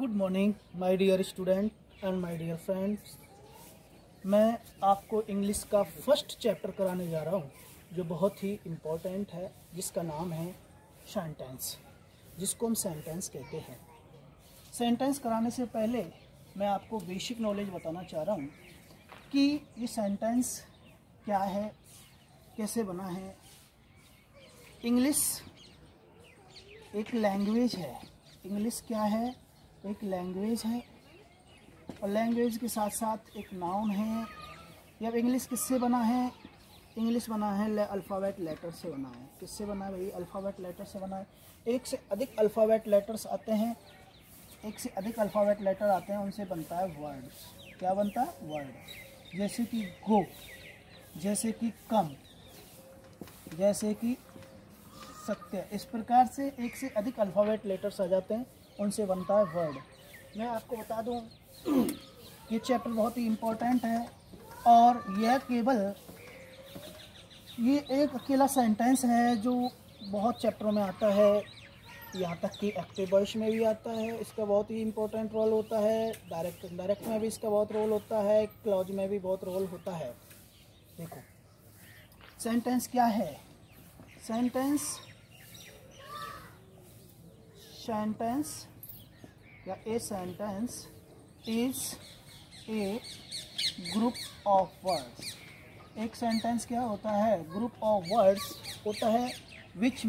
Good morning my dear student and my dear friends. मैं आपको English का first chapter कराने जा रहा हूँ जो बहुत ही इम्पोर्टेंट है, जिसका नाम है सेंटेंस, जिसको हम सेंटेंस कहते हैं। सेंटेंस कराने से पहले मैं आपको बेसिक नॉलेज बताना चाह रहा हूँ कि ये सेंटेंस क्या है, कैसे बना है। इंग्लिश एक लैंग्वेज है। इंग्लिश क्या है? एक लैंग्वेज है, और लैंग्वेज के साथ साथ एक नाउन है। अब इंग्लिश किससे बना है? इंग्लिश बना है अल्फ़ाबेट लेटर से बना है। किससे बना है भाई? अल्फ़ाबेट लेटर से बना है। एक से अधिक अल्फ़ाबेट लेटर्स आते हैं, एक से अधिक अल्फ़ाबेट लेटर आते हैं, उनसे बनता है वर्ड। क्या बनता है? वर्ड। जैसे कि गो, जैसे कि कम, जैसे कि सत्य। इस प्रकार से एक से अधिक अल्फ़ाबेट लेटर्स आ जाते हैं, उनसे बनता है वर्ड। मैं आपको बता दूं ये चैप्टर बहुत ही इम्पोर्टेंट है, और यह केवल ये एक अकेला सेंटेंस है जो बहुत चैप्टरों में आता है। यहाँ तक कि एक्टिव वॉइस में भी आता है, इसका बहुत ही इम्पोर्टेंट रोल होता है। डायरेक्ट इनडायरेक्ट में भी इसका बहुत रोल होता है, क्लॉज में भी बहुत रोल होता है। देखो सेंटेंस क्या है। सेंटेंस या a sentence is a group of words. एक सेंटेंस क्या होता है? ग्रुप ऑफ वर्ड्स होता है which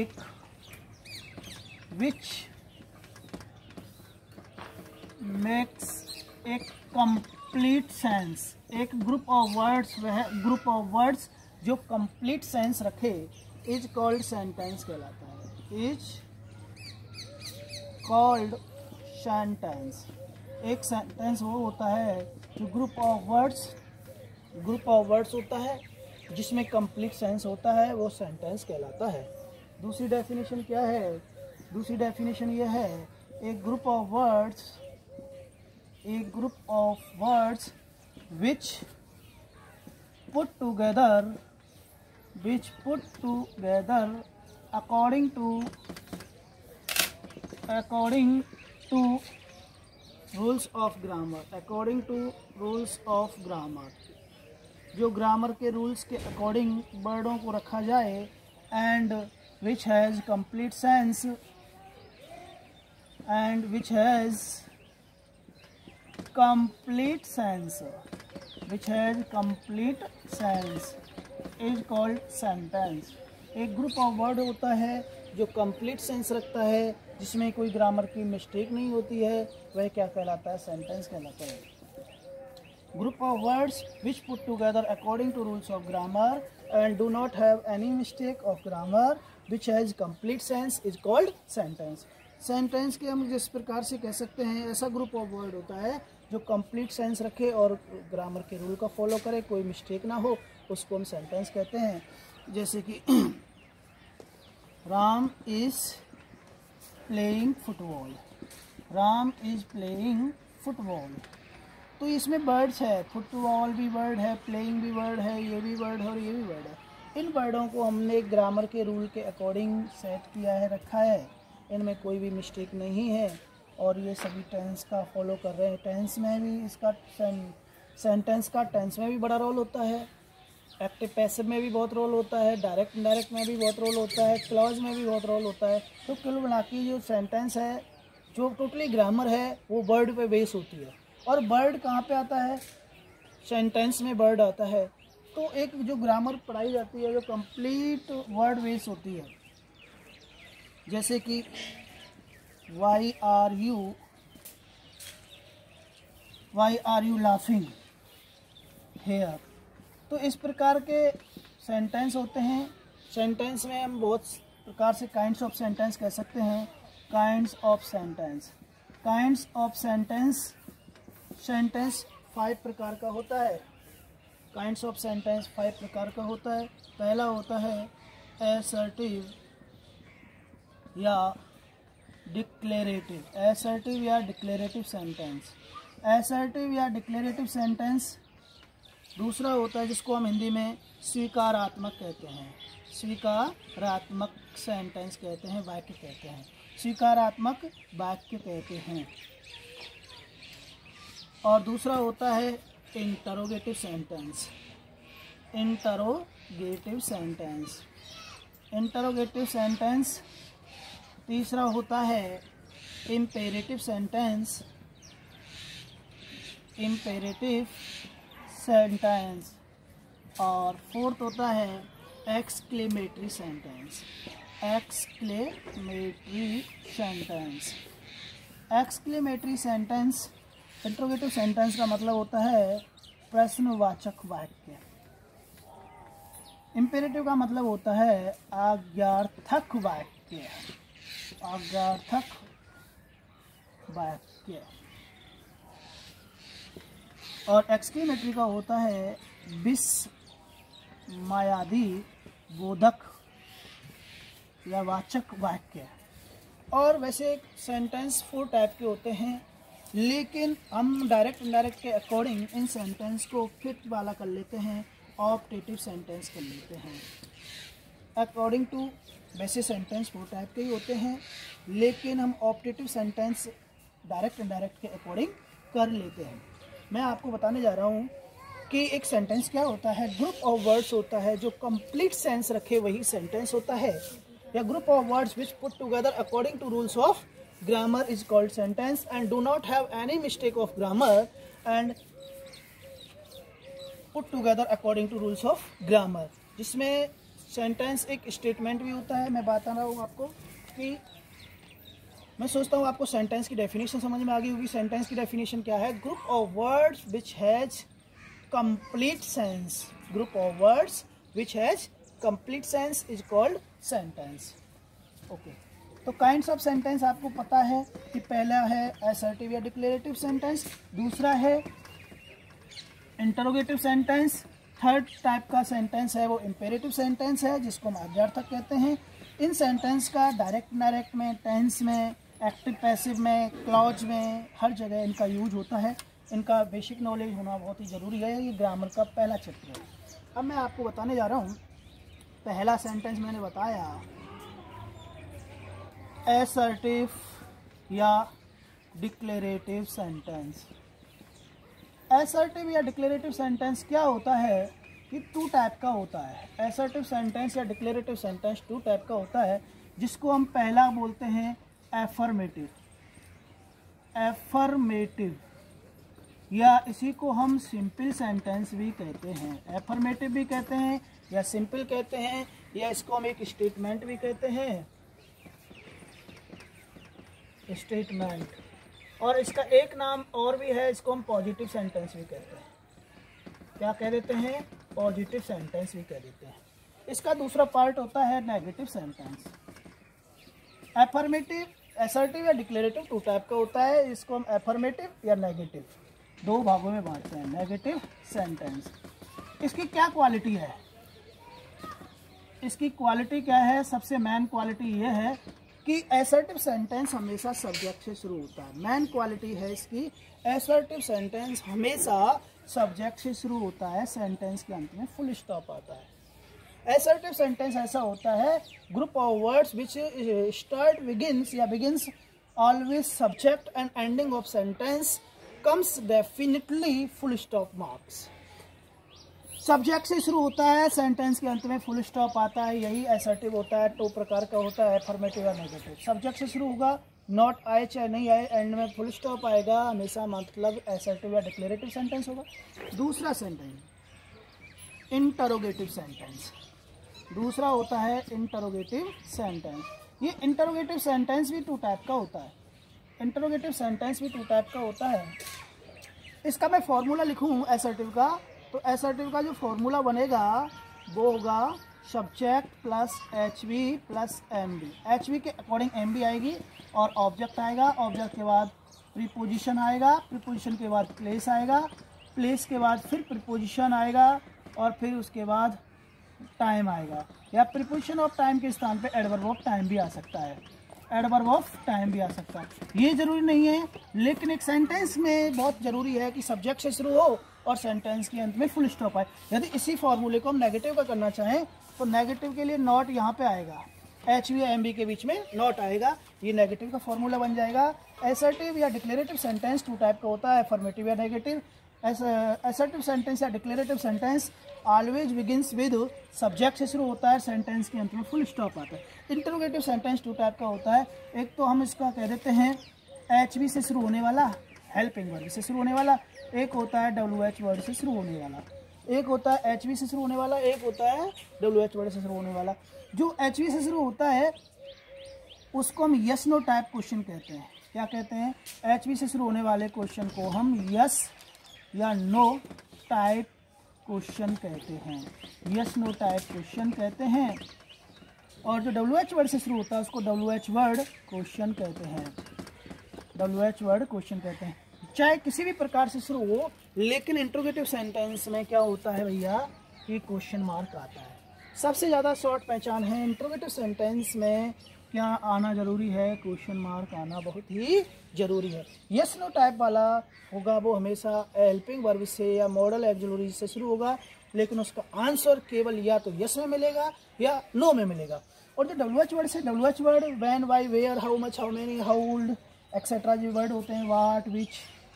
makes a complete sense. एक ग्रुप ऑफ वर्ड्स, वह ग्रुप ऑफ वर्ड्स जो कंप्लीट सेंस रखे, इज कॉल्ड सेंटेंस कहलाता है। Is called sentence. एक सेंटेंस वो होता है जो ग्रुप ऑफ वर्ड्स होता है जिसमें कंप्लीट सेंस होता है, वो सेंटेंस कहलाता है। दूसरी डेफिनेशन क्या है? दूसरी डेफिनेशन ये है, a group of words which put together according to rules of grammar. जो ग्रामर के रूल्स के अकॉर्डिंग वर्डों को रखा जाए, and which has complete sense is called sentence. एक ग्रुप ऑफ वर्ड होता है जो कंप्लीट सेंस रखता है, जिसमें कोई ग्रामर की मिस्टेक नहीं होती है, वह क्या कहलाता है? सेंटेंस कहलाता है। Group of words which put together according to rules of grammar and do not have any mistake of grammar which has complete sense is called sentence. Sentence के हम जिस प्रकार से कह सकते हैं, ऐसा ग्रुप ऑफ वर्ड होता है जो कंप्लीट सेंस रखे और ग्रामर के रूल का फॉलो करे, कोई मिस्टेक ना हो, उसको हम सेंटेंस कहते हैं। जैसे कि राम इज प्लेइंग फुटबॉल। तो इसमें वर्ड्स है, फुटबॉल भी वर्ड है, प्लेइंग भी वर्ड है, ये भी वर्ड है और ये भी वर्ड है। इन वर्डों को हमने ग्रामर के रूल के अकॉर्डिंग सेट किया है, रखा है। इनमें कोई भी मिस्टेक नहीं है, और ये सभी टेंस का फॉलो कर रहे हैं। टेंस में भी इसका सेंटेंस का टेंस में भी बड़ा रोल होता है, एक्टिव पैसिव में भी बहुत रोल होता है, डायरेक्ट इनडायरेक्ट में भी बहुत रोल होता है, क्लॉज में भी बहुत रोल होता है। तो कुल मिला के जो सेंटेंस है, जो टोटली ग्रामर है, वो वर्ड पे बेस होती है। और वर्ड कहाँ पे आता है? सेंटेंस में वर्ड आता है। तो एक जो ग्रामर पढ़ाई जाती है, जो कंप्लीट वर्ड बेस होती है। जैसे कि why are you laughing here. तो इस प्रकार के सेंटेंस होते हैं। सेंटेंस में हम बहुत प्रकार से काइंड्स ऑफ सेंटेंस कह सकते हैं। काइंड्स ऑफ सेंटेंस 5 प्रकार का होता है। काइंड्स ऑफ सेंटेंस 5 प्रकार का होता है। पहला होता है असर्टिव या डिक्लेरेटिव सेंटेंस। दूसरा होता है जिसको हम हिंदी में स्वीकारात्मक कहते हैं, स्वीकारात्मक सेंटेंस कहते हैं, वाक्य कहते हैं। स्वीकारात्मक वाक्य कहते हैं। और दूसरा होता है interrogative sentence. Interrogative sentence, interrogative sentence. तीसरा होता है इम्पेरेटिव सेंटेंस, इम्पेरेटिव सेंटेंस। और फोर्थ होता है exclamatory sentence, exclamatory sentence. Exclamatory sentence, interrogative sentence का मतलब होता है प्रश्नवाचक वाक्य। इम्पेरेटिव का मतलब होता है आज्ञार्थक वाक्य, आज्ञार्थक वाक्य। और एक्सक्लेमेटरी का होता है विस्मयादि बोधक या वाचक वाक्य। और वैसे सेंटेंस 4 टाइप के होते हैं, लेकिन हम डायरेक्ट इनडायरेक्ट के अकॉर्डिंग इन सेंटेंस को फिट वाला कर लेते हैं, ऑप्टेटिव सेंटेंस कर लेते हैं। अकॉर्डिंग टू वैसे सेंटेंस 4 टाइप के ही होते हैं, लेकिन हम ऑप्टेटिव सेंटेंस डायरेक्ट इनडायरेक्ट के अकॉर्डिंग कर लेते हैं। मैं आपको बताने जा रहा हूँ कि एक सेंटेंस क्या होता है। ग्रुप ऑफ वर्ड्स होता है जो कंप्लीट सेंस रखे, वही सेंटेंस होता है। या group of words which put together according to rules of grammar is called sentence and do not have any mistake of grammar and put together according to rules of grammar। जिसमें sentence एक statement भी होता है। मैं बता रहा हूँ आपको कि मैं सोचता हूँ आपको सेंटेंस की डेफिनेशन समझ में आ गई होगी। सेंटेंस की डेफिनेशन क्या है? Group of words which has complete sense, group of words which has complete sense is called sentence. Okay, तो काइंड्स ऑफ सेंटेंस आपको पता है कि पहला है असर्टिव या डिक्लेरेटिव सेंटेंस, दूसरा है इंटरोगेटिव सेंटेंस, थर्ड टाइप का सेंटेंस है वो इम्पेरेटिव सेंटेंस है जिसको हम आज्ञार्थक कहते हैं। इन सेंटेंस का डायरेक्ट इनडायरेक्ट में, टेंस में, एक्टिव पैसिव में, क्लॉज में, हर जगह इनका यूज होता है। इनका बेसिक नॉलेज होना बहुत ही ज़रूरी है। ये ग्रामर का पहला चैप्टर है। अब मैं आपको बताने जा रहा हूँ, पहला सेंटेंस मैंने बताया असर्टिव या डिक्लेरेटिव सेंटेंस। असर्टिव या डिक्लेरेटिव सेंटेंस क्या होता है कि 2 टाइप का होता है। असर्टिव सेंटेंस या डिक्लेरेटिव सेंटेंस 2 टाइप का होता है, जिसको हम पहला बोलते हैं एफर्मेटिव, एफर्मेटिव, या इसी को हम सिंपल सेंटेंस भी कहते हैं। एफर्मेटिव भी कहते हैं या सिंपल कहते हैं, या इसको हम एक स्टेटमेंट भी कहते हैं, स्टेटमेंट। और इसका एक नाम और भी है, इसको हम पॉजिटिव सेंटेंस भी कहते हैं। क्या कह देते हैं? पॉजिटिव सेंटेंस भी कह देते हैं। इसका दूसरा पार्ट होता है नेगेटिव सेंटेंस। एफर्मेटिव, असर्टिव या डिक्लेरेटिव 2 टाइप का होता है। इसको हम एफर्मेटिव या नेगेटिव 2 भागों में बांटते हैं। नेगेटिव सेंटेंस, इसकी क्या क्वालिटी है? इसकी क्वालिटी क्या है? सबसे मेन क्वालिटी ये है कि असर्टिव सेंटेंस हमेशा सब्जेक्ट से शुरू होता है। मेन क्वालिटी है इसकी, असर्टिव सेंटेंस हमेशा सब्जेक्ट से शुरू होता है, सेंटेंस के अंत में फुल स्टॉप आता है। असर्टिव सेंटेंस ऐसा होता है, group of words which start begins या begins always subject and ending of sentence comes definitely full stop marks. Subject से शुरू होता है, सेंटेंस के अंत में फुल स्टॉप आता है। यही असर्टिव होता है। 2 प्रकार का होता है, अफर्मेटिव या नेगेटिव। सब्जेक्ट से शुरू होगा, नॉट आए चाहे नहीं आए, एंड में फुल स्टॉप आएगा, हमेशा मतलब असर्टिव या डिक्लेरेटिव सेंटेंस होगा। दूसरा सेंटेंस इंटरोगेटिव सेंटेंस, दूसरा होता है इंटरोगेटिव सेंटेंस। ये इंटरोगेटिव सेंटेंस भी 2 टाइप का होता है। इंटरोगेटिव सेंटेंस भी 2 टाइप का होता है। इसका मैं फॉर्मूला लिखूँ असर्टिव का, तो असर्टिव का जो फॉर्मूला बनेगा वो होगा subject plus HV plus MV। HV के अकॉर्डिंग MV आएगी और ऑब्जेक्ट आएगा। ऑब्जेक्ट के बाद प्रीपोजिशन आएगा, प्रीपोजिशन के बाद प्लेस आएगा, प्लेस के बाद फिर प्रीपोजिशन आएगा, और फिर उसके बाद टाइम आएगा। या प्रीपोजिशन ऑफ टाइम के स्थान पे एडवर्ब ऑफ टाइम भी आ सकता है, एडवर्ब ऑफ टाइम भी आ सकता है। ये ज़रूरी नहीं है, लेकिन एक सेंटेंस में बहुत ज़रूरी है कि सब्जेक्ट से शुरू हो और सेंटेंस के अंत में फुल स्टॉप आए। यदि इसी फॉर्मूले को हम नेगेटिव का करना चाहें तो नेगेटिव के लिए नॉट यहाँ पे आएगा, HV या MV के बीच में नॉट आएगा, ये नेगेटिव का फॉर्मूला बन जाएगा। असर्टिव या डिक्लेरेटिव सेंटेंस टू टाइप का होता है, अफर्मेटिव या नेगेटिव। असर्टिव सेंटेंस या declarative sentence always begins with subject से शुरू होता है, सेंटेंस के अंत में फुल स्टॉप आता है। इंटरोगेटिव सेंटेंस टू टाइप का होता है, एक तो हम इसका कह देते हैं HV से शुरू होने वाला, हेल्पिंग वर्ब से शुरू होने वाला, एक होता है WH वर्ड से शुरू होने वाला, एक होता है HV से शुरू होने वाला, एक होता है WH वर्ड से शुरू होने वाला। जो HV से शुरू होता है उसको हम यस नो टाइप क्वेश्चन कहते हैं। क्या कहते हैं? HV से शुरू होने वाले क्वेश्चन को हम यस या नो टाइप क्वेश्चन कहते हैं, यस नो टाइप क्वेश्चन कहते हैं। और जो WH वर्ड से शुरू होता है उसको WH वर्ड क्वेश्चन कहते हैं, WH वर्ड क्वेश्चन कहते हैं। चाहे किसी भी प्रकार से शुरू हो, लेकिन इंट्रोगेटिव सेंटेंस में क्या होता है भैया कि क्वेश्चन मार्क आता है। सबसे ज़्यादा शॉर्ट पहचान है इंट्रोगेटिव सेंटेंस में क्या आना ज़रूरी है, क्वेश्चन मार्क आना बहुत ही ज़रूरी है। यस नो टाइप वाला होगा वो हमेशा हेल्पिंग वर्ब से या मॉडल एक्सुलरी से शुरू होगा, लेकिन उसका आंसर केवल या तो यस में मिलेगा या नो में मिलेगा। और जो WH वर्ड से WH word when, why, where, how much, how many, how old etcetera जो वर्ड होते हैं, वाट, विच,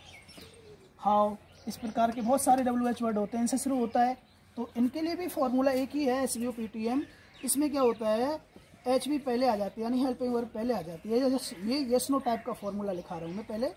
हाउ, इस प्रकार के बहुत सारे WH वर्ड होते हैं, इनसे शुरू होता है। तो इनके लिए भी फॉर्मूला एक ही है, SVO PTM। इसमें क्या होता है HV पहले आ जाती है, यानी हेल्पिंग वर्ब पहले आ जाती है। ये यस नो टाइप का फॉर्मूला लिखा रहा हूँ मैं पहले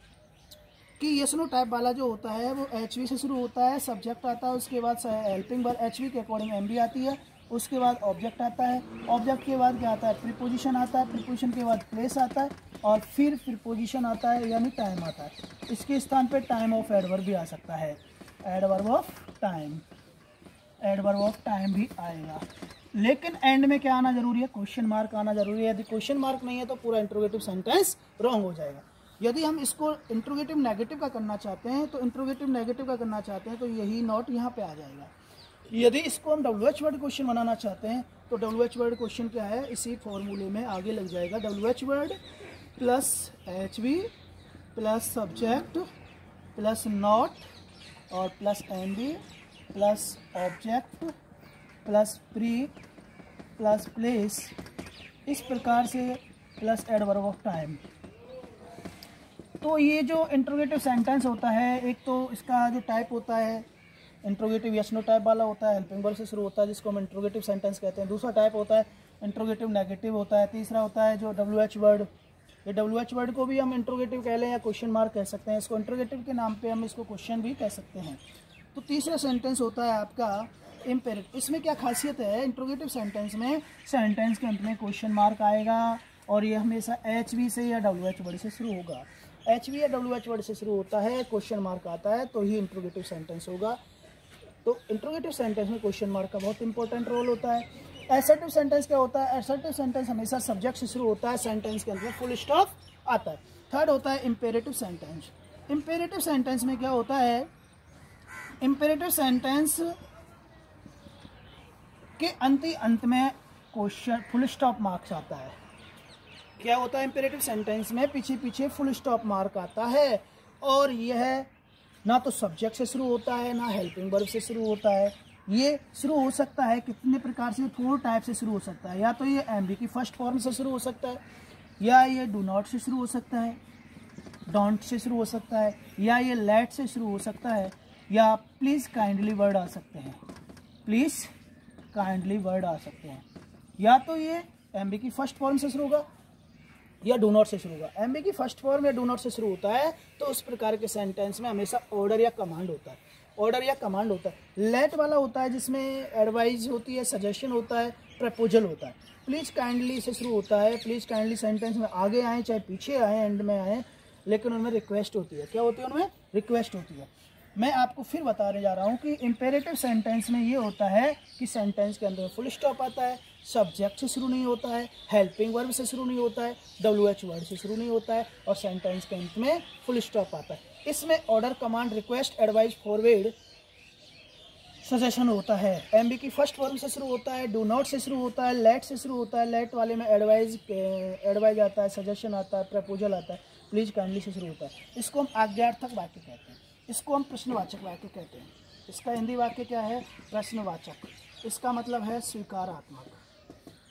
कि यस नो टाइप वाला जो होता है वो HV से शुरू होता है, सब्जेक्ट आता है, उसके बाद हेल्पिंग वर्ब HV के अकॉर्डिंग MV आती है, उसके बाद ऑब्जेक्ट आता है, ऑब्जेक्ट के बाद क्या आता है प्रीपोजिशन आता है, प्रीपोजिशन के बाद प्लेस आता है, और फिर प्रीपोजिशन आता है यानी टाइम आता है। इसके स्थान पे टाइम ऑफ एडवर्ब भी आ सकता है, adverb of time, adverb of time भी आएगा। लेकिन एंड में क्या आना जरूरी है? क्वेश्चन मार्क आना जरूरी है। यदि क्वेश्चन मार्क नहीं है तो पूरा इंट्रोगेटिव सेंटेंस रॉन्ग हो जाएगा। यदि हम इसको इंट्रोगेटिव नेगेटिव का करना चाहते हैं तो इंट्रोगेटिव नेगेटिव का करना चाहते हैं तो यही नॉट यहाँ पे आ जाएगा। यदि इसको हम WH वर्ड क्वेश्चन बनाना चाहते हैं तो WH वर्ड क्वेश्चन क्या है, इसी फॉर्मूले में आगे लग जाएगा। WH word plus HV plus subject plus not और plus MV plus object plus pre plus place, इस प्रकार से प्लस एडवर्ब ऑफ टाइम। तो ये जो इंट्रोगेटिव सेंटेंस होता है, एक तो इसका जो टाइप होता है इंट्रोगेटिव यस नो टाइप वाला होता है, हेल्पिंग वर्ब से शुरू होता है जिसको हम इंट्रोगेटिव सेंटेंस कहते हैं। दूसरा टाइप होता है इंट्रोगेटिव नेगेटिव होता है। तीसरा होता है जो WH वर्ड, ये WH वर्ड को भी हम इंट्रोगेटिव कह लें या क्वेश्चन मार्क कह सकते हैं। इसको इंट्रोगेटिव के नाम पे हम इसको क्वेश्चन भी कह सकते हैं। तो तीसरा सेंटेंस होता है आपका इम्पेरेटिव। इसमें क्या खासियत है, इंट्रोगेटिव सेंटेंस में सेंटेंस के अंत में क्वेश्चन मार्क आएगा और ये हमेशा HV से या WH वर्ड से शुरू होगा। HV या WH वर्ड से शुरू होता है, क्वेश्चन मार्क आता है तो ही इंट्रोगेटिव सेंटेंस होगा। तो इंट्रोगेटिव सेंटेंस में क्वेश्चन मार्क का बहुत इंपॉर्टेंट रोल होता है। असर्टिव सेंटेंस क्या होता है? असर्टिव सेंटेंस हमेशा सब्जेक्ट से शुरू होता है, सेंटेंस के अंत में फुल स्टॉप आता है। थर्ड होता है इम्पेरेटिव सेंटेंस। इम्पेरेटिव सेंटेंस में क्या होता है, इम्पेरेटिव सेंटेंस के अंत में क्वेश्चन फुल स्टॉप मार्क्स आता है। क्या होता है इम्पेरेटिव सेंटेंस में? पीछे पीछे फुल स्टॉप मार्क आता है, और यह ना तो सब्जेक्ट से शुरू होता है ना हेल्पिंग वर्ब से शुरू होता है। ये शुरू हो सकता है कितने प्रकार से, 4 टाइप से शुरू हो सकता है। या तो ये MV की फर्स्ट फॉर्म से शुरू हो सकता है, या ये डू नॉट से शुरू हो सकता है, डोंट से शुरू हो सकता है, या ये लेट से शुरू हो सकता है, या प्लीज़ काइंडली वर्ड आ सकते हैं, प्लीज़ काइंडली वर्ड आ सकते हैं। या तो ये MV की फर्स्ट फॉर्म से शुरू होगा या डू नॉट से शुरू होगा। MV की फर्स्ट फॉर्म या डू नॉट से शुरू होता है तो उस प्रकार के सेंटेंस में हमेशा ऑर्डर या कमांड होता है, ऑर्डर या कमांड होता है। लेट वाला होता है जिसमें एडवाइस होती है, सजेशन होता है, प्रपोजल होता है। प्लीज़ काइंडली से शुरू होता है, प्लीज़ काइंडली सेंटेंस में आगे आए चाहे पीछे आए, एंड में आए, लेकिन उनमें रिक्वेस्ट होती है। क्या होती है? उनमें रिक्वेस्ट होती है। मैं आपको फिर बताने जा रहा हूँ कि इम्पेरेटिव सेंटेंस में ये होता है कि सेंटेंस के अंदर फुल स्टॉप आता है, सब्जेक्ट से शुरू नहीं होता है, हेल्पिंग वर्ब से शुरू नहीं होता है, WH वर्ड से शुरू नहीं होता है, और सेंटेंस के अंत में फुल स्टॉप आता है। इसमें order, command, request, advice, forward, suggestion होता है। MV की फर्स्ट फॉर्म से शुरू होता है, डू नॉट से शुरू होता है, लेट से शुरू होता है, लेट वाले में एडवाइस आता है, सजेशन आता है, प्रपोजल आता है, प्लीज़ काइंडली से शुरू होता है। इसको हम आज्ञार्थक वाक्य कहते हैं, इसको हम प्रश्नवाचक वाक्य कहते हैं। इसका हिंदी वाक्य क्या है? प्रश्नवाचक। इसका मतलब है स्वीकारात्मक,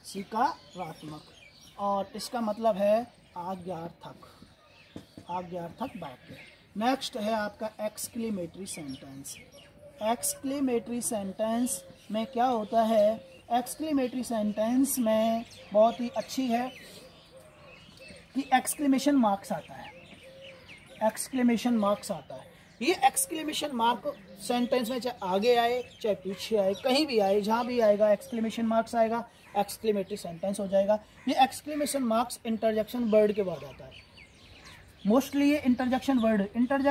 सकारात्मक, और इसका मतलब है आज्ञार्थक, आज्ञार्थक वाक्य। नेक्स्ट है आपका एक्सक्लेमेटरी सेंटेंस। एक्सक्लेमेटरी सेंटेंस में क्या होता है? एक्सक्लेमेटरी सेंटेंस में बहुत ही अच्छी है कि एक्सक्लेमेशन मार्क्स आता है, एक्सक्लेमेशन मार्क्स आता है। ये एक्सक्लेमेशन मार्क सेंटेंस में चाहे आगे आए चाहे पीछे आए, कहीं भी आए, जहाँ भी आएगा एक्सक्लेमेशन मार्क्स आएगा, एक्सक्लेमेटरी सेंटेंस हो जाएगा। ये एक्सक्लेमेशन मार्क्स इंटरजेक्शन वर्ड के बाद आता है। मोस्टली ये इंटरजेक्शन वर्ड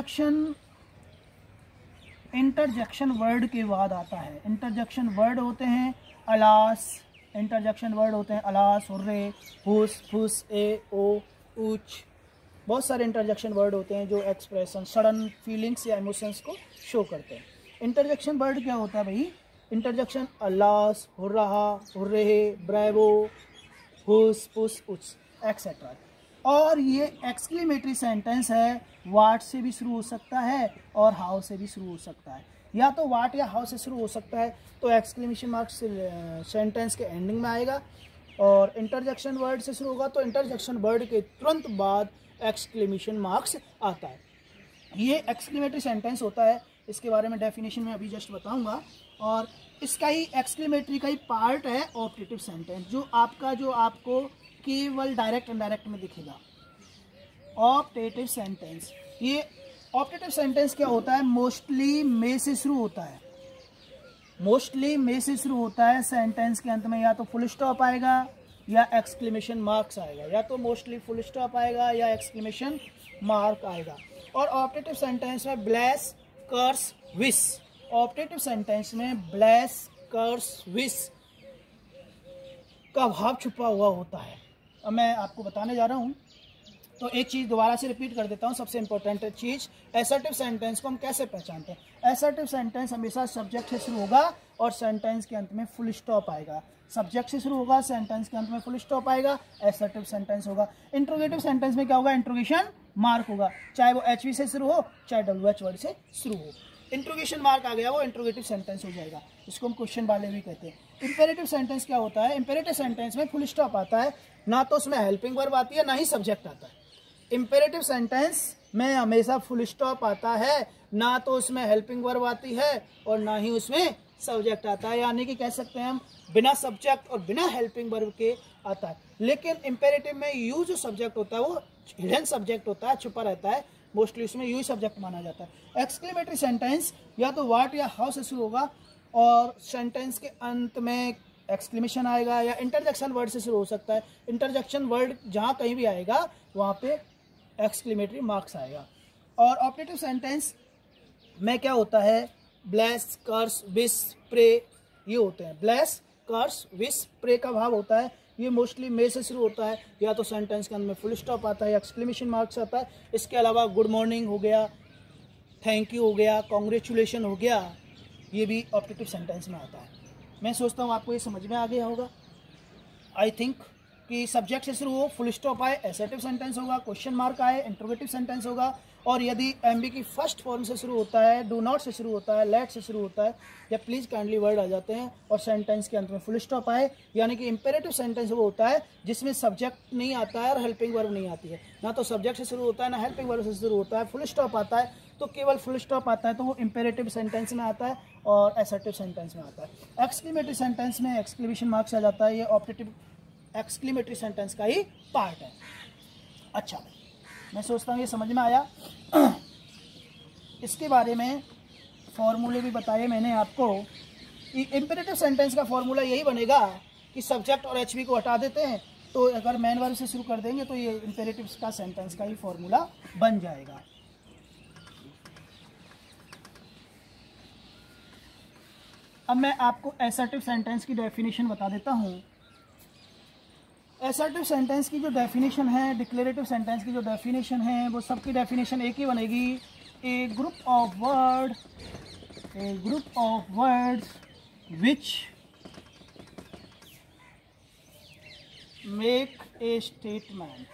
के बाद आता है। इंटरजेक्शन वर्ड होते हैं अलास, इंटरजेक्शन वर्ड होते हैं अलास, हुर्रे, हुस, फुस, ए, ओ, ऊच, बहुत सारे इंटरजेक्शन वर्ड होते हैं जो एक्सप्रेशन, सडन फीलिंग्स या इमोशंस को शो करते हैं। इंटरजेक्शन वर्ड क्या होता है भाई? Interjection alas, hurrah, hurray, bravo, hush, पुस, उच एक्सेट्रा। और ये एक्सक्लेमेटरी सेंटेंस है, वाट से भी शुरू हो सकता है और हाउ से भी शुरू हो सकता है। या तो वाट या हाउ से शुरू हो सकता है तो एक्सक्लेमेशन मार्क सेंटेंस के एंडिंग में आएगा, और इंटरजेक्शन वर्ड से शुरू होगा तो इंटरजेक्शन वर्ड के तुरंत बाद एक्सक्लेमेशन मार्क्स आता है। ये एक्सक्लेमेटरी सेंटेंस होता है, इसके बारे में डेफिनेशन में अभी जस्ट बताऊंगा। और इसका ही एक्सक्लेमेटरी का ही पार्ट है ऑप्टेटिव सेंटेंस, जो आपको केवल डायरेक्ट इनडायरेक्ट में दिखेगा। ऑप्टेटिव सेंटेंस, ये ऑप्टेटिव सेंटेंस क्या होता है? मोस्टली में से शुरू होता है, मोस्टली में से शुरू होता है। सेंटेंस के अंत में या तो फुल स्टॉप आएगा या एक्सक्लेमेशन मार्क्स आएगा, या तो मोस्टली फुल स्टॉप आएगा या एक्सक्लेमेशन मार्क आएगा। और ऑप्टेटिव सेंटेंस में bless, curse, wish, optative sentence में ब्लेस, कर्स, विश का भाव छुपा हुआ होता है। अब मैं आपको बताने जा रहा हूँ, तो एक चीज़ दोबारा से रिपीट कर देता हूँ, सबसे इंपॉर्टेंट चीज़। असर्टिव सेंटेंस को हम कैसे पहचानते हैं? असर्टिव सेंटेंस हमेशा सब्जेक्ट से शुरू होगा और सेंटेंस के अंत में फुल स्टॉप आएगा। सब्जेक्ट से शुरू होगा, सेंटेंस के अंत में फुल स्टॉप आएगा, असर्टिव सेंटेंस होगा। इंट्रोगेटिव सेंटेंस में क्या होगा? इंट्रोगेशन मार्क होगा, चाहे वो एचवी से शुरू हो चाहे WH वर्ड से शुरू हो। इंट्रोगेशन मार्क आ गया, वो इंट्रोगेटिव सेंटेंस हो जाएगा। इसको हम क्वेश्चन वाले भी कहते हैं। इंपेरेटिव सेंटेंस क्या होता है? इंपेरेटिव सेंटेंस में फुल स्टॉप आता है, ना तो उसमें हेल्पिंग वर्ब आती है ना ही सब्जेक्ट आता है। इंपेरेटिव सेंटेंस में हमेशा फुल स्टॉप आता है, ना तो उसमें हेल्पिंग वर्ब आती है और ना ही उसमें सब्जेक्ट आता है, यानी कि कह सकते हैं हम बिना सब्जेक्ट और बिना हेल्पिंग वर्ब के आता है। लेकिन इंपेरेटिव में यू जो सब्जेक्ट होता है वो हिडन सब्जेक्ट होता है, छुपा रहता है, मोस्टली उसमें यू ही सब्जेक्ट माना जाता है। एक्सक्लेमेटरी सेंटेंस या तो वाट या हाउ से शुरू होगा और सेंटेंस के अंत में एक्सक्लेमेशन आएगा, या इंटरजेक्शन वर्ड से शुरू हो सकता है। इंटरजेक्शन वर्ड जहाँ कहीं भी आएगा वहाँ पे एक्सक्लेमेटरी मार्क्स आएगा। और ऑप्टेटिव सेंटेंस में क्या होता है? ब्लेस, कर्स, विश, प्रे, ये होते हैं। ब्लेस, कर्स, विश, प्रे का भाव होता है। ये मोस्टली में से शुरू होता है, या तो सेंटेंस के अंदर में फुल स्टॉप आता है, एक्सक्लेमेशन मार्क्स आता है। इसके अलावा गुड मॉर्निंग हो गया, थैंक यू हो गया, कॉन्ग्रेचुलेशन हो गया, ये भी ऑप्टेटिव सेंटेंस में आता है। मैं सोचता हूँ आपको ये समझ में आ गया होगा। आई थिंक कि सब्जेक्ट से शुरू हो, फुल स्टॉप आए, असर्टिव सेंटेंस होगा, क्वेश्चन मार्क आए, इंट्रोगेटिव सेंटेंस होगा। और यदि एमबी की फर्स्ट फॉर्म से शुरू होता है, डू नॉट से शुरू होता है, लेट से शुरू होता है, या प्लीज काइंडली वर्ड आ जाते हैं और सेंटेंस के अंत में फुल स्टॉप आए, यानी कि इंपेरेटिव सेंटेंस वो होता है जिसमें सब्जेक्ट नहीं आता है और हेल्पिंग वर्ब नहीं आती है। ना तो सब्जेक्ट से शुरू होता है ना हेल्पिंग वर्ब से शुरू होता है, फुल स्टॉप आता है, तो केवल फुल स्टॉप आता है तो वो इंपेरेटिव सेंटेंस में आता है और असर्टिव सेंटेंस में आता है। एक्सक्लेमेटरी सेंटेंस में एक्सक्लेमेशन मार्क्स आ जाता है, ये ऑप्टेटिव एक्सक्लेमेटरी सेंटेंस का ही पार्ट है। अच्छा, मैं सोचता हूँ ये समझ में आया। इसके बारे में फॉर्मूले भी बताए मैंने आपको। इंपेरेटिव सेंटेंस का फॉर्मूला यही बनेगा कि सब्जेक्ट और एचवी को हटा देते हैं, तो अगर मेन वर्ब से शुरू कर देंगे तो ये इंपेरेटिव का सेंटेंस का ही फॉर्मूला बन जाएगा। अब मैं आपको असर्टिव सेंटेंस की डेफिनेशन बता देता हूँ। असर्टिव सेंटेंस की जो डेफिनेशन है, डिक्लेरेटिव सेंटेंस की जो डेफिनेशन है, वो सबकी डेफिनेशन एक ही बनेगी। A group of words which make a statement,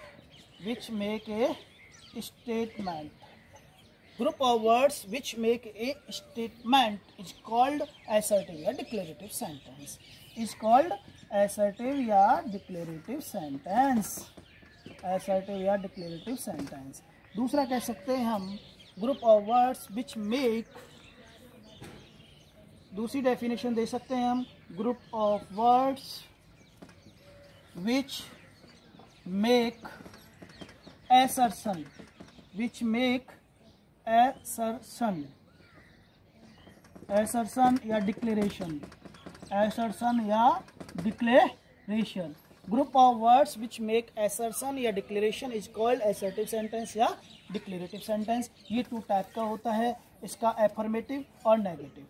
group of words which make a statement is called assertive या declarative sentence, is called assertive या declarative sentence, assertive या declarative sentence। दूसरा कह सकते हैं हम group of words which make, दूसरी definition दे सकते हैं हम group of words which make assertion, which make assertion, assertion या declaration, assertion या declaration। group of words which make assertion या declaration is called assertive sentence या declarative sentence। ये 2 टाइप का होता है, इसका affirmative और negative।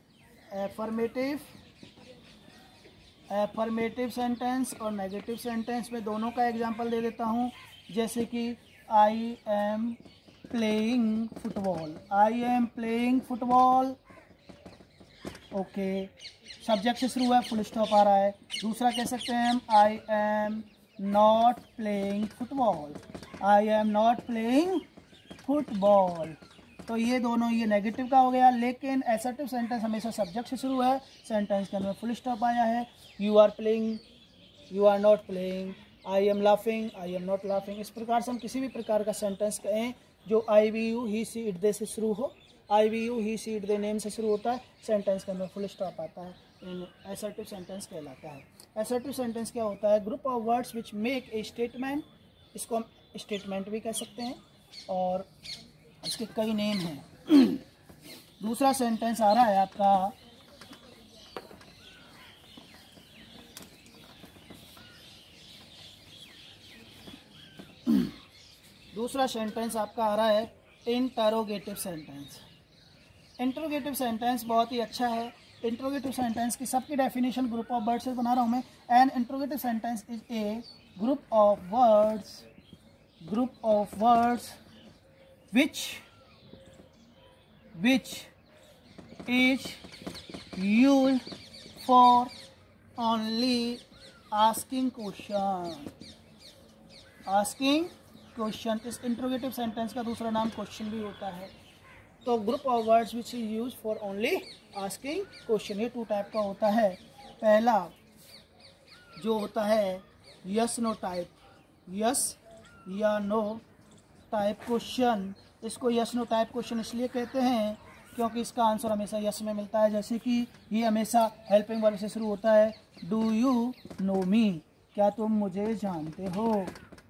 affirmative सेंटेंस और नेगेटिव सेंटेंस में दोनों का एग्जांपल दे देता हूँ। जैसे कि I am playing football, I am playing football, okay, subject से शुरू है, फुल स्टॉप आ रहा है। दूसरा कह सकते हैं हम I am not playing football, I am not playing football. तो ये दोनों, ये नेगेटिव का हो गया। लेकिन असर्टिव सेंटेंस हमेशा सब्जेक्ट से शुरू है, सेंटेंस के अंदर फुल स्टॉप आया है। You are playing, you are not playing, I am laughing, I am not laughing. इस प्रकार से हम किसी भी प्रकार का सेंटेंस कहें जो I we you he she it they से शुरू हो, I we you he she it they name से शुरू होता है, सेंटेंस के अंदर फुल स्टॉप आता है, असर्टिव सेंटेंस कहलाता है। असर्टिव सेंटेंस क्या होता है? Group of words which make a statement, इसको हम स्टेटमेंट भी कह सकते हैं और इसके कई नेम हैं। दूसरा सेंटेंस आ रहा है आपका, दूसरा सेंटेंस आपका आ रहा है इंटरोगेटिव सेंटेंस। इंटरोगेटिव सेंटेंस बहुत ही अच्छा है। इंटरोगेटिव सेंटेंस की सबकी डेफिनेशन ग्रुप ऑफ वर्ड्स से बना रहा हूँ मैं। An interrogative sentence is a group of words, group of words which is used for only asking question, asking question. इस इंट्रोगेटिव सेंटेंस का दूसरा नाम क्वेश्चन भी होता है। तो group of words which is use for only asking question, ये 2 type का होता है। पहला जो होता है यस नो टाइप, यस या नो टाइप क्वेश्चन। इसको यस नो टाइप क्वेश्चन इसलिए कहते हैं क्योंकि इसका आंसर हमेशा यस में मिलता है। जैसे कि ये हमेशा हेल्पिंग वर्ब से शुरू होता है, डू यू नो मी, क्या तुम मुझे जानते हो।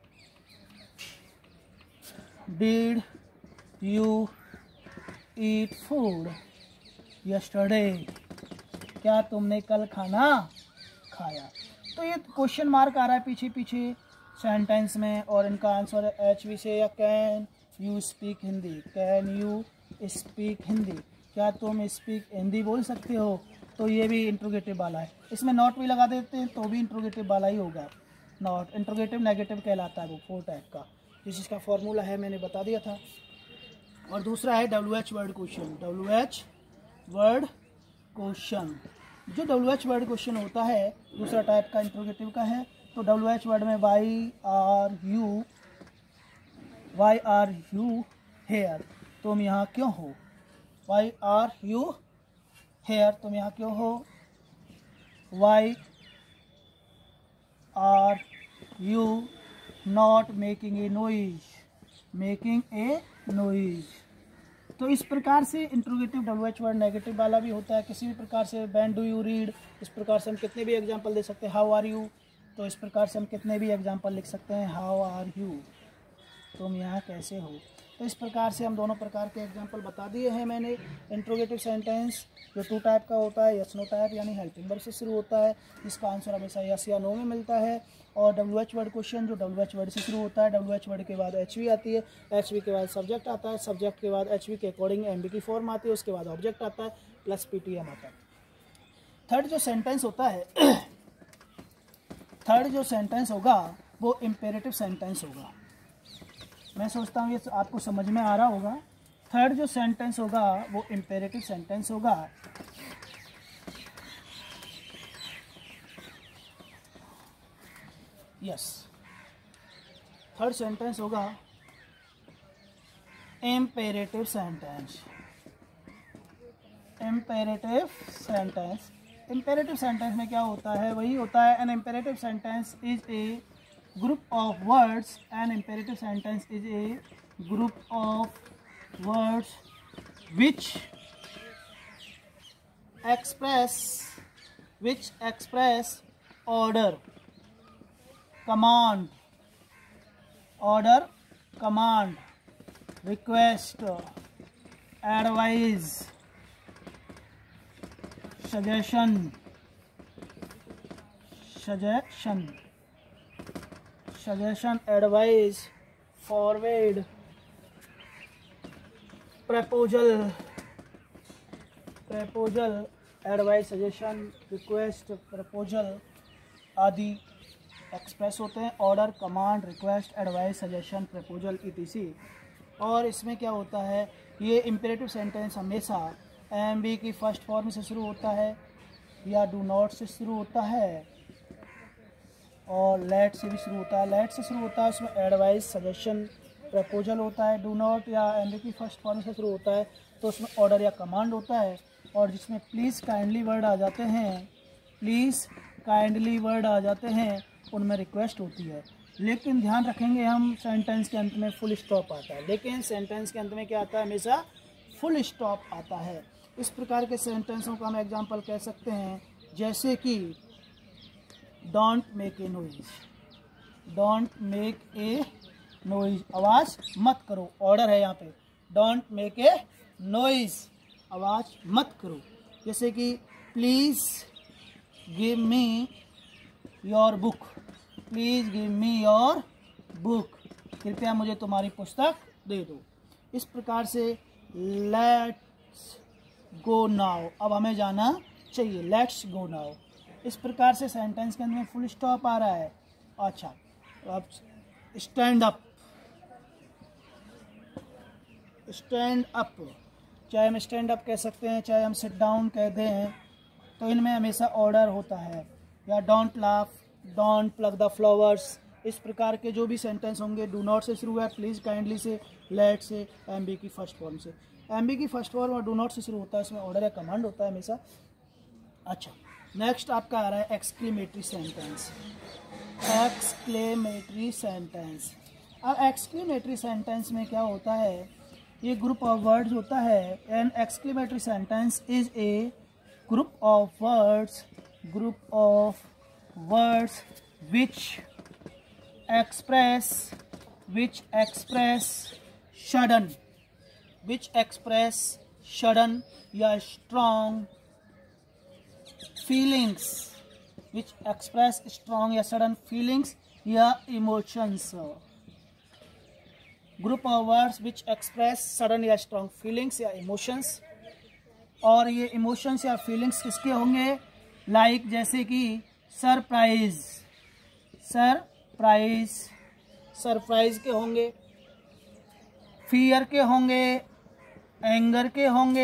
Did you eat food yesterday, क्या तुमने कल खाना खाया। तो ये क्वेश्चन मार्क आ रहा है पीछे पीछे सेंटेंस में और इनका आंसर है एच वी से या can you speak Hindi, can you speak Hindi, क्या तुम स्पीक हिंदी बोल सकते हो। तो ये भी इंट्रोगेटिव वाला है। इसमें नॉट भी लगा देते हैं तो भी इंट्रोगेटिव वाला ही होगा। नॉट इंट्रोगेटिव नेगेटिव कहलाता है वो 4 टाइप का, जिसका फॉर्मूला है मैंने बता दिया था। और दूसरा है WH word question, WH word question. जो WH वर्ड क्वेश्चन होता है दूसरा टाइप का इंट्रोगेटिव का है। तो WH वर्ड में वाई आर यू हेयर, तुम यहाँ क्यों हो। वाई आर यू हेयर, तुम यहाँ क्यों हो। Why are you not making a noise, making a noise. तो इस प्रकार से इंट्रोगेटिव WH वर्ड नेगेटिव वाला भी होता है। किसी भी प्रकार से व्हेन डू यू रीड, इस प्रकार से हम कितने भी एग्जांपल दे सकते हैं। हाउ आर यू, तो इस प्रकार से हम कितने भी एग्जांपल लिख सकते हैं। हाउ आर यू, तुम यहाँ कैसे हो। तो इस प्रकार से हम दोनों प्रकार के एग्जांपल बता दिए हैं मैंने। इंट्रोगेटिव सेंटेंस जो 2 टाइप का होता है, यस नो टाइप यानी हेल्पिंग वर्ब से शुरू होता है, जिसका आंसर हमेशा यस या नो में मिलता है। और WH वर्ड क्वेश्चन जो WH वर्ड से शुरू होता है, WH वर्ड के बाद HV आती है, HV के बाद सब्जेक्ट आता है, सब्जेक्ट के बाद HV के अकॉर्डिंग MB की फॉर्म आती है, उसके बाद ऑब्जेक्ट आता है प्लस PTM आता है। थर्ड जो सेंटेंस होता है थर्ड जो सेंटेंस होगा वो इम्पेरेटिव सेंटेंस होगा। मैं सोचता हूँ ये आपको समझ में आ रहा होगा। थर्ड जो सेंटेंस होगा वो इम्पेरेटिव सेंटेंस होगा। यस, थर्ड सेंटेंस होगा imperative sentence. Imperative sentence imperative sentence में क्या होता है, वही होता है an imperative sentence is a group of words, an imperative sentence is a group of words which express order, command, request, advice, suggestion, advice, forward, proposal, advice, suggestion, request, proposal आदि express होते हैं। Order, command, request, advice, suggestion, proposal etc। और इसमें क्या होता है, ये imperative sentence हमेशा एम बी की फर्स्ट फॉर्म से शुरू होता है या डू नॉट से शुरू होता है और लेट से भी शुरू होता है। लेट से शुरू होता है, उसमें एडवाइस, सजेशन, प्रपोजल होता है। डू नॉट या एम बी की फर्स्ट फॉर्म से शुरू होता है तो उसमें ऑर्डर या कमांड होता है। और जिसमें प्लीज़ काइंडली वर्ड आ जाते हैं, उनमें रिक्वेस्ट होती है। लेकिन ध्यान रखेंगे हम, सेंटेंस के अंत में फुल स्टॉप आता है। लेकिन सेंटेंस के अंत में क्या आता है, हमेशा फुल स्टॉप आता है। इस प्रकार के सेंटेंसों का हम एग्जांपल कह सकते हैं, जैसे कि डोंट मेक ए नॉइज, आवाज़ मत करो। ऑर्डर है यहाँ पे, डोंट मेक ए नॉइज, आवाज़ मत करो। जैसे कि please give me your book, कृपया मुझे तुम्हारी पुस्तक दे दो। इस प्रकार से लेट्स गो नाउ, अब हमें जाना चाहिए, लेट्स गो नाउ। इस प्रकार से सेंटेंस के अंदर में फुल स्टॉप आ रहा है। अच्छा, अब स्टैंड अप, चाहे हम स्टैंड अप कह सकते हैं, चाहे हम सिट डाउन कह दें, तो इनमें हमेशा ऑर्डर होता है। या don't laugh, don't pluck the flowers, इस प्रकार के जो भी सेंटेंस होंगे, डू नॉट से शुरू है, प्लीज़ काइंडली से, लेट से, एम बी की फर्स्ट फॉर्म से। एम बी की फर्स्ट फॉर्म और डू नॉट से शुरू होता है, इसमें ऑर्डर या कमांड होता है हमेशा। अच्छा, नेक्स्ट आपका आ रहा है एक्सक्लेमेटरी सेंटेंस। अब एक्सक्लेमेटरी सेंटेंस में क्या होता है, ये ग्रुप ऑफ वर्ड्स होता है। An exclamatory sentence is a group of words which express sudden या strong feelings, या emotions। Group of words which express sudden या स्ट्रॉन्ग फीलिंग्स या इमोशंस। और ये इमोशंस या फीलिंग्स किसके होंगे, लाइक जैसे कि सरप्राइज के होंगे, फियर के होंगे, एंगर के होंगे,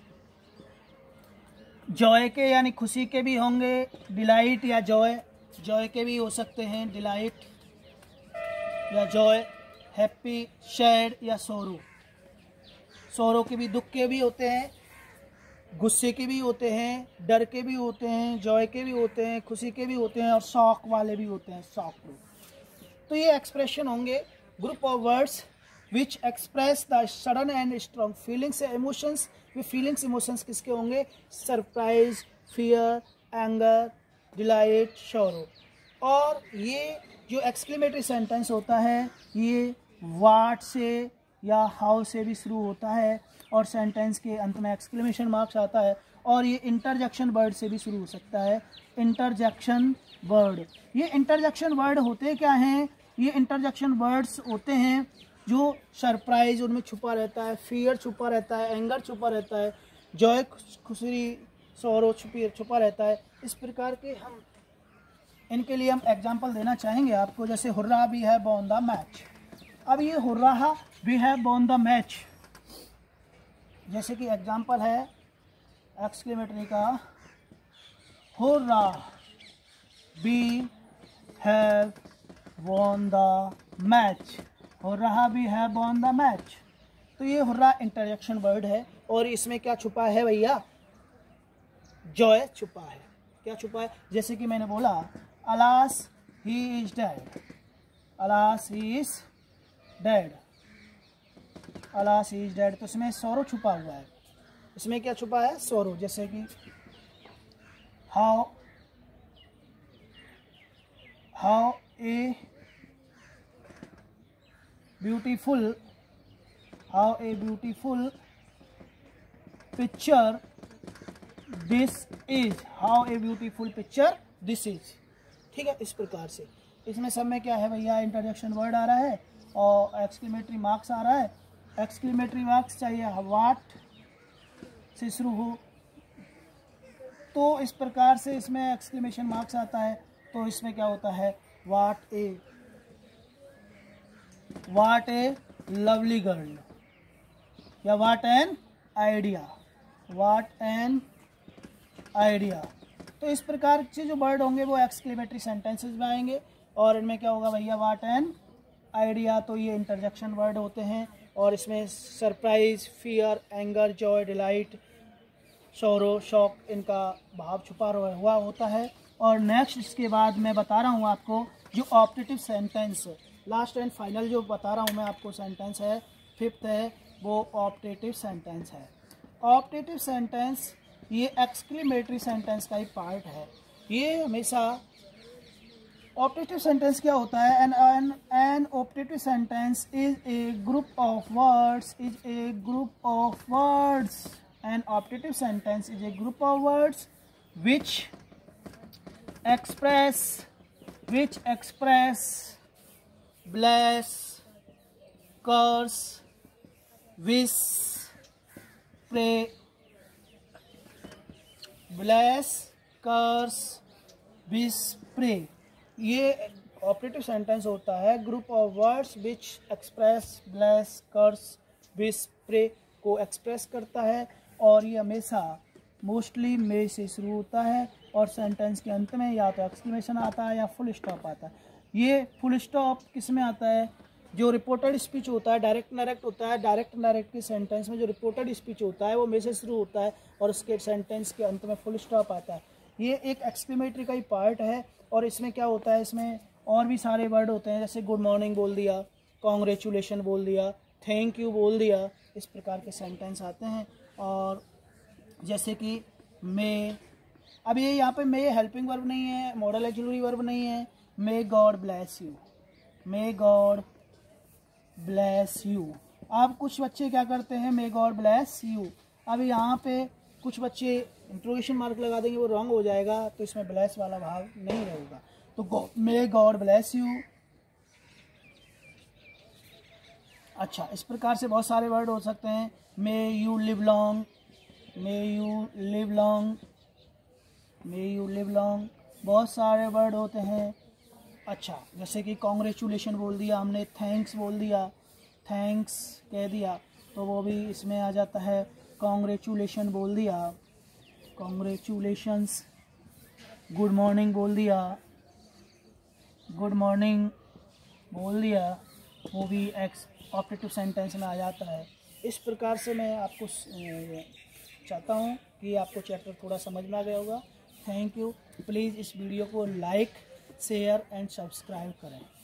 जॉय के यानी खुशी के भी होंगे, डिलाइट या जॉय के भी हो सकते हैं, डिलाइट या जॉय, हैप्पी, सैड या सोरो के भी, दुख के भी होते हैं, गुस्से के भी होते हैं, डर के भी होते हैं, जॉय के भी होते हैं, खुशी के भी होते हैं और शॉक वाले भी होते हैं, शॉक। तो ये एक्सप्रेशन होंगे group of words which express the sudden and strong feelings या इमोशंस। ये फीलिंग्स इमोशंस किसके होंगे, सरप्राइज, फियर, एंगर, डिलाइट, सोरो। और ये जो एक्सक्लेमेटरी सेंटेंस होता है, ये व्हाट से या हाउ से भी शुरू होता है और सेंटेंस के अंत में एक्सक्लेमेशन मार्क्स आता है। और ये इंटरजेक्शन वर्ड से भी शुरू हो सकता है, इंटरजेक्शन वर्ड। ये इंटरजेक्शन वर्ड होते क्या हैं, ये इंटरजेक्शन वर्ड्स होते हैं जो सरप्राइज उनमें छुपा रहता है, फियर छुपा रहता है, एंगर छुपा रहता है, जॉय खुशी सौरो छुपा रहता है। इस प्रकार के हम इनके लिए हम एग्जाम्पल देना चाहेंगे आपको, जैसे hurrah we have won the match. अब ये hurrah we have won the match, जैसे कि एग्जाम्पल है एक्सक्लेमेटरी का, hurrah we have won the match, hurrah we have won the match. तो ये हुर्रा इंटरजेक्शन वर्ड है और इसमें क्या छुपा है भैया, जॉय छुपा है। क्या छुपा है, जैसे कि मैंने बोला alas he is dead, alas he is dead, alas he is dead, तो इसमें सौरो छुपा हुआ है। इसमें क्या छुपा है, सौरो। जैसे कि how a beautiful, how a beautiful picture this is, how a beautiful picture this is. ठीक है, इस प्रकार से इसमें सब में क्या है भैया, इंटरजेक्शन वर्ड आ रहा है और एक्सक्लेमेटरी मार्क्स आ रहा है। एक्सक्लेमेटरी मार्क्स चाहिए व्हाट से शुरू हो, तो इस प्रकार से इसमें एक्सक्लेमेशन मार्क्स आता है। तो इसमें क्या होता है, व्हाट ए लवली गर्ल, या what an idea, what an idea. तो इस प्रकार से जो वर्ड होंगे वो एक्सक्लेमेटरी सेंटेंसेस में आएंगे। और इनमें क्या होगा भैया, व्हाट एन आइडिया, तो ये इंटरजेक्शन वर्ड होते हैं। और इसमें surprise, fear, anger, joy, delight, sorrow, shock, इनका भाव छुपा हुआ होता है। और नेक्स्ट इसके बाद मैं बता रहा हूँ आपको जो optative sentence, last and final जो बता रहा हूँ मैं आपको सेंटेंस है, फिफ्थ है, वो ऑप्टेटिव सेंटेंस है। ऑप्टेटिव सेंटेंस ये एक्सक्लेमेटरी सेंटेंस का ही पार्ट है। ये हमेशा ऑप्टेटिव सेंटेंस क्या होता है, an optative sentence is a group of words, is a group of words, an optative sentence is a group of words which express, bless, curse, wish, pray, bless, curse, wish, pray। ये operative sentence होता है group of words which express, bless, curse, wish, pray को express करता है। और ये हमेशा mostly मे से शुरू होता है और सेंटेंस के अंत में या तो एक्सक्लेमेशन आता है या फुल स्टॉप आता है। ये फुल स्टॉप किस में आता है, जो रिपोर्टेड स्पीच होता है, डायरेक्ट डायरेक्ट होता है। डायरेक्ट डायरेक्ट के सेंटेंस में जो रिपोर्टेड स्पीच होता है वो मे से शुरू होता है और उसके सेंटेंस के अंत में फुल स्टॉप आता है। ये एक एक्सक्लेमेटरी का ही पार्ट है। और इसमें क्या होता है, इसमें और भी सारे वर्ड होते हैं, जैसे गुड मॉर्निंग बोल दिया, कॉन्ग्रेचुलेशन बोल दिया, थैंक यू बोल दिया, इस प्रकार के सेंटेंस आते हैं। और जैसे कि मे, अब ये यहाँ पे मे हेल्पिंग वर्ब नहीं है, मॉडल ऑक्सिलरी वर्ब नहीं है। May God bless you, may God bless you. अब कुछ बच्चे क्या करते हैं, मे गॉड ब्लेस यू। अब यहाँ पे कुछ बच्चे इंट्रोगेशन मार्क लगा देंगे, वो रॉन्ग हो जाएगा, तो इसमें ब्लेस वाला भाव नहीं रहेगा। तो मे गॉड ब्लेस यू। अच्छा, इस प्रकार से बहुत सारे वर्ड हो सकते हैं। May you live long, may you live long, may you live long, बहुत सारे वर्ड होते हैं। अच्छा, जैसे कि कॉन्ग्रेचुलेशन बोल दिया हमने, थैंक्स बोल दिया, थैंक्स कह दिया, तो वो भी इसमें आ जाता है। कॉन्ग्रेचुलेशन बोल दिया, कॉन्ग्रेचुलेशंस। गुड मॉर्निंग बोल दिया, गुड मॉर्निंग बोल दिया, वो भी ऑप्टेटिव सेंटेंस में आ जाता है। इस प्रकार से मैं आपको चाहता हूँ कि आपको चैप्टर थोड़ा समझ में आ गया होगा। Thank you. प्लीज़ इस वीडियो को लाइक, शेयर एंड सब्सक्राइब करें।